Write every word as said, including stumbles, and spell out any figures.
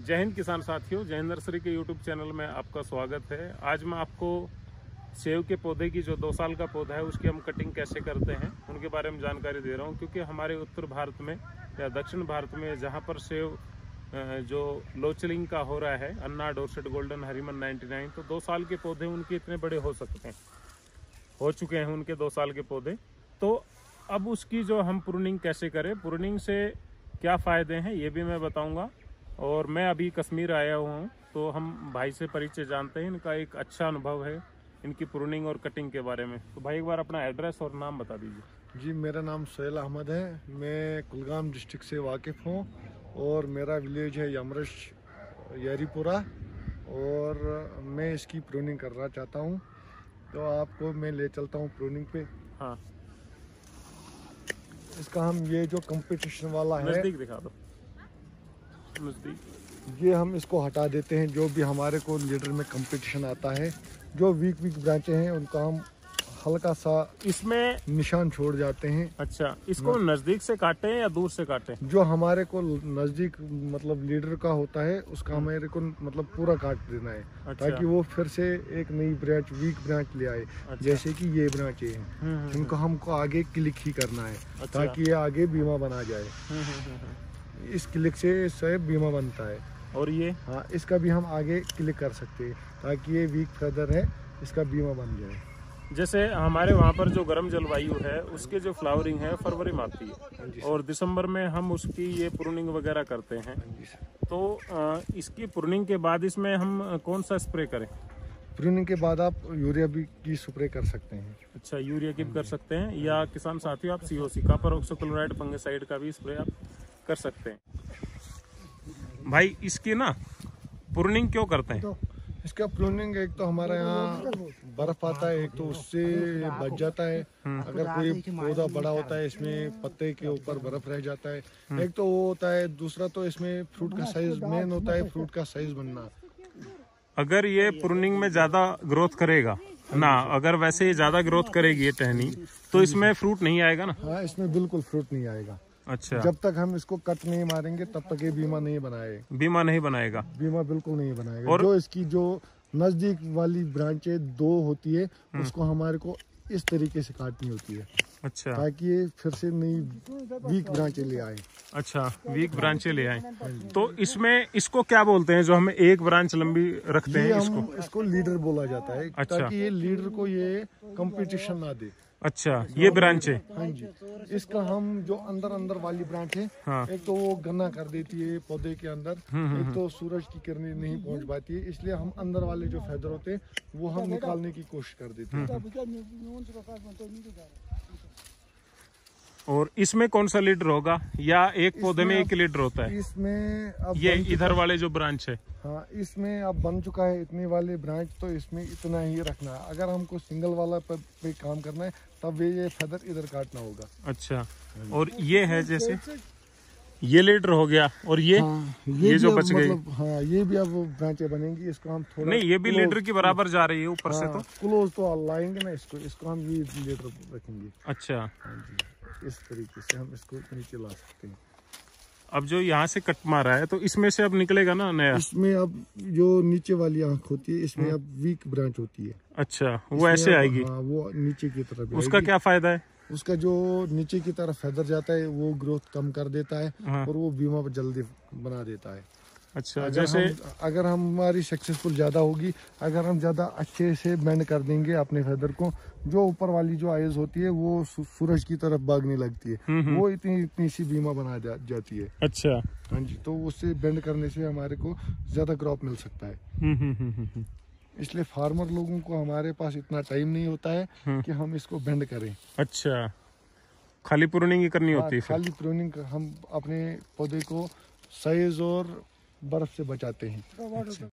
जय हिंद किसान साथियों, जय हिंद नर्सरी के यूट्यूब चैनल में आपका स्वागत है। आज मैं आपको सेव के पौधे की जो दो साल का पौधा है उसकी हम कटिंग कैसे करते हैं उनके बारे में जानकारी दे रहा हूं, क्योंकि हमारे उत्तर भारत में या दक्षिण भारत में जहां पर सेव जो लोचलिंग का हो रहा है, Anna, Dorsett, golden, Harman ninety nine, तो दो साल के पौधे उनके इतने बड़े हो सकते हैं, हो चुके हैं उनके दो साल के पौधे। तो अब उसकी जो हम प्रूनिंग कैसे करें, प्रूनिंग से क्या फ़ायदे हैं ये भी मैं बताऊंगा। और मैं अभी कश्मीर आया हुआ हूँ, तो हम भाई से परिचय जानते हैं, इनका एक अच्छा अनुभव है इनकी प्रूनिंग और कटिंग के बारे में। तो भाई एक बार अपना एड्रेस और नाम बता दीजिए। जी, मेरा नाम सोहेल अहमद है, मैं कुलगाम डिस्ट्रिक्ट से वाकिफ़ हूँ और मेरा विलेज है यमरश यारीपुरा और मैं इसकी प्रूनिंग करना चाहता हूँ, तो आपको मैं ले चलता हूँ प्रूनिंग पे। हाँ, इसका हम ये जो कंपटीशन वाला है, नज़दीक दिखा दो, नज़दीक, ये हम इसको हटा देते हैं। जो भी हमारे को लीडर में कंपटीशन आता है, जो वीक वीक ब्रांचें हैं उनका हम हल्का सा इसमें निशान छोड़ जाते हैं। अच्छा, इसको नज़दीक से काटें या दूर से काटें? जो हमारे को नज़दीक मतलब लीडर का होता है उसका हमारे को मतलब पूरा काट देना है। अच्छा। ताकि वो फिर से एक नई ब्रांच, वीक ब्रांच ले आए। अच्छा। जैसे कि ये ब्रांचें हैं, इनको हमको आगे क्लिक ही करना है। अच्छा। ताकि ये आगे बीमा बना जाए। इस क्लिक से से बीमा बनता है। और ये हाँ, इसका भी हम आगे क्लिक कर सकते हैं ताकि ये वीक फेदर है, इसका बीमा बन जाए। जैसे हमारे वहाँ पर जो गर्म जलवायु है उसके जो फ्लावरिंग है फरवरी में आती है और दिसंबर में हम उसकी ये प्रूनिंग वगैरह करते हैं। तो इसकी प्रूनिंग के बाद इसमें हम कौन सा स्प्रे करें? प्रूनिंग के बाद आप यूरिया भी की स्प्रे कर सकते हैं। अच्छा, यूरिया की भी कर सकते हैं, या किसान साथियों आप सीओसी कॉपर ऑक्सीक्लोराइड फंगिसाइड का भी स्प्रे आप कर सकते हैं। भाई इसकी ना प्रूनिंग क्यों करते हैं? तो इसका प्रूनिंग एक तो हमारे यहाँ बर्फ आता है, एक तो उससे बच जाता है। अगर कोई पौधा बड़ा होता है इसमें पत्ते के ऊपर बर्फ रह जाता है, एक तो वो होता है। दूसरा तो इसमें फ्रूट का साइज मेन होता है, फ्रूट का साइज बनना। अगर ये प्रूनिंग में ज्यादा ग्रोथ करेगा ना, अगर वैसे ये ज्यादा ग्रोथ करेगी ये टहनी, तो इसमें फ्रूट नहीं आएगा ना? हाँ, इसमें बिल्कुल फ्रूट नहीं आएगा। अच्छा, जब तक हम इसको कट नहीं मारेंगे तब तक ये बीमा नहीं बनाए बीमा नहीं बनाएगा बीमा बिल्कुल नहीं बनाएगा। और जो इसकी जो नजदीक वाली ब्रांचें दो होती है उसको हमारे को इस तरीके से काटनी होती है। अच्छा, ताकि ये फिर से नई वीक ब्रांचें ले आए। अच्छा, वीक ब्रांचें ले आए। तो इसमें इसको क्या बोलते हैं जो हमें एक ब्रांच लंबी रखते हैं? इसको इसको लीडर बोला जाता है। अच्छा। ताकि ये लीडर को ये कंपटीशन ना दे। अच्छा, ये ब्रांच है। हाँ जी, इसका हम जो अंदर अंदर वाली ब्रांच है, हाँ। एक तो वो गन्ना कर देती है पौधे के अंदर, एक तो सूरज की किरणें नहीं पहुंच पाती है, इसलिए हम अंदर वाले जो फेदर होते हैं वो हम निकालने की कोशिश कर देते हैं। और इसमें कौन सा लीडर होगा, या एक पौधे में एक लीडर होता है? इसमें अब ये इधर वाले जो ब्रांच है, हाँ, इसमें अब बन चुका है इतने वाले ब्रांच, तो इसमें इतना ही रखना है। अगर हमको सिंगल वाला पे, पे काम करना है तब ये फेदर इधर काटना होगा। अच्छा, और ये है जैसे ये लीडर हो गया, और ये हाँ, ये, ये जो बच गई, मतलब, हाँ, ये भी अब ब्रांचें बनेंगी। इसको हम थोड़ा नहीं, ये भी लीडर की बराबर जा रही है ऊपर। हाँ, से तो क्लोज तो लाएंगे ना इसको, इसको हम ये लीडर रखेंगे। अच्छा, हाँ जी, इस तरीके से हम इसको नीचे ला सकते हैं। अब जो यहाँ से कट मारा है तो इसमें से अब निकलेगा ना नया? इसमें अब जो नीचे वाली आंख होती है इसमें अब वीक ब्रांच होती है। अच्छा, वो ऐसे आएगी? हाँ, वो नीचे की तरफ। उसका क्या फायदा है? उसका जो नीचे की तरफ फेदर जाता है वो ग्रोथ कम कर देता है। हाँ। और वो बीमा जल्दी बना देता है। अच्छा, अगर जैसे हम, अगर हम हमारी सक्सेसफुल ज्यादा होगी, अगर हम ज्यादा अच्छे से बेंड कर देंगे अपने फेदर को, जो ऊपर वाली जो आइज होती है वो सूरज की तरफ भागने लगती है, वो इतनी इतनी सी बीमा बना जा, जाती है। अच्छा, हाँ जी, तो उससे बेंड करने से हमारे को ज्यादा क्रॉप मिल सकता है। इसलिए फार्मर लोगों को हमारे पास इतना टाइम नहीं होता है कि हम इसको बेंड करें। अच्छा, खाली प्रूनिंग ही करनी होती है? खाली प्रूनिंग हम अपने पौधे को साइज और बर्फ से बचाते हैं। अच्छा।